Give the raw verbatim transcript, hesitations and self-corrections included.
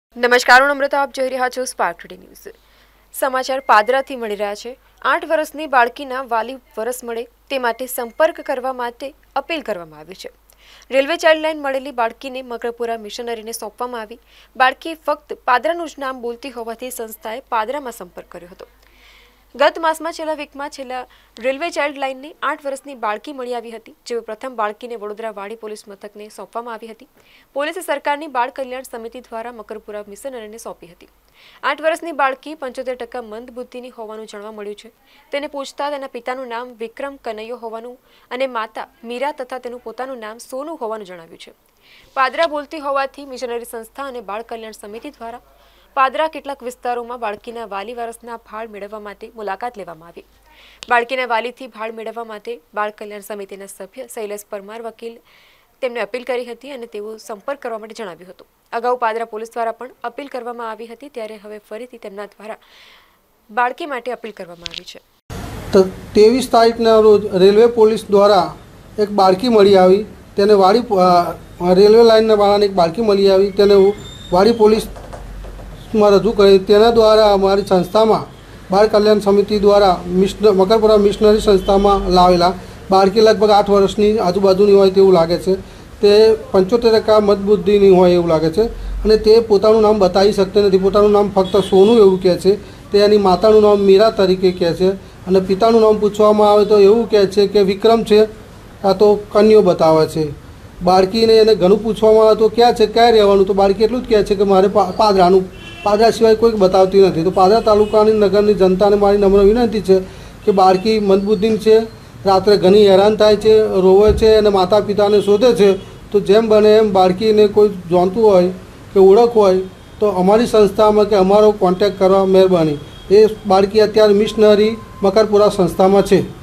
નમસ્કાર, હું નમ્રતા, આપ જોઈ રહ્યા છો સ્પાર્ક ટુડે ન્યૂઝ. સમાચાર પાદરાથી મળી રહ્યા છે. આઠ વર્ષની બાળકીના વાલી વરસ મળે તે માટે સંપર્ક કરવા માટે અપીલ કરવામાં આવી છે. રેલવે ચાઇલ્ડલાઇન મળેલી બાળકીને મકરપુરા મિશનરીને સોંપવામાં આવી. બાળકીએ ફક્ત પાદરાનું જ નામ બોલતી હોવાથી સંસ્થાએ પાદરામાં સંપર્ક કર્યો હતો. ગત માસમાં છેલ્લા વીકમાં છેલ્લા રેલવે ચાઇલ્ડલાઇનને આઠ વર્ષની બાળકી મળી આવી હતી, જેઓ પ્રથમ બાળકીને વડોદરા વાડી પોલીસ મથકને સોંપવામાં આવી હતી. પોલીસે સરકારની બાળ કલ્યાણ સમિતિ દ્વારા મકરપુરા મિશનરીને સોંપી હતી. આઠ વર્ષની બાળકી પંચોતેર ટકા મંદ બુદ્ધિની હોવાનું જાણવા મળ્યું છે. તેને પૂછતા તેના પિતાનું નામ વિક્રમ કનૈયો હોવાનું અને માતા મીરા તથા તેનું પોતાનું નામ સોનું હોવાનું જણાવ્યું છે. પાદરા બોલતી હોવાથી મિશનરી સંસ્થા અને બાળ કલ્યાણ સમિતિ દ્વારા પાદરા કેટલાક વિસ્તારોમાં બાળકીના વાલી વારસના ભાળ મેળવવા માટે મુલાકાત લેવામાં આવી. બાળકીના વાલીથી ભાળ મેળવવા માટે બાળ કલ્યાણ સમિતિના સભ્ય શૈલેષ પરમાર વકીલ તેમને અપીલ કરી હતી અને તેઓ સંપર્ક કરવા માટે જણાવ્યું હતું. અગાઉ પાદરા પોલીસ દ્વારા પણ અપીલ કરવામાં આવી હતી, ત્યારે હવે ફરીથી તેમના દ્વારા બાળકી માટે અપીલ કરવામાં આવી છે. તો ત્રેવીસ તારીખના રોજ રેલવે પોલીસ દ્વારા એક બાળકી મળી આવી. તેને વાડી રેલવે લાઇનના વાળાને એક બાળકી મળી આવી. તેને વાડી પોલીસ માં રજૂ કરી. તેના દ્વારા અમારી સંસ્થામાં બાળ કલ્યાણ સમિતિ દ્વારા મિશન મકરપુરા મિશનરી સંસ્થામાં લાવેલા બાળકી લગભગ આઠ વર્ષની આજુબાજુની હોય તેવું લાગે છે. તે પંચોતેર ટકા મતબુદ્ધિની હોય એવું લાગે છે અને તે પોતાનું નામ બતાવી શકતી નથી. પોતાનું નામ ફક્ત સોનું એવું કહે છે. તે એની માતાનું નામ મીરા તરીકે કહે છે અને પિતાનું નામ પૂછવામાં આવે તો એવું કહે છે કે વિક્રમ છે, આ તો કન્યો બતાવે છે. બાળકીને એને ઘણું પૂછવામાં આવે તો ક્યાં છે, ક્યાં રહેવાનું, તો બાળકી એટલું જ કહે છે કે મારે પાદરાનું પાદરા સિવાય કોઈક બતાવતી નથી. તો પાદરા તાલુકાની નગરની જનતાને મારી નમ્ર વિનંતી છે કે બાળકી મંદબુદ્ધિની છે, રાત્રે ઘણી હેરાન થાય છે, રોવે છે અને માતા પિતાને શોધે છે. તો જેમ બને એમ બાળકીને કોઈ જાણતું હોય કે ઓળખ હોય તો અમારી સંસ્થામાં કે અમારો કોન્ટેક્ટ કરવા મહેરબાની. એ બાળકી અત્યારે મિશનરી મકરપુરા સંસ્થામાં છે.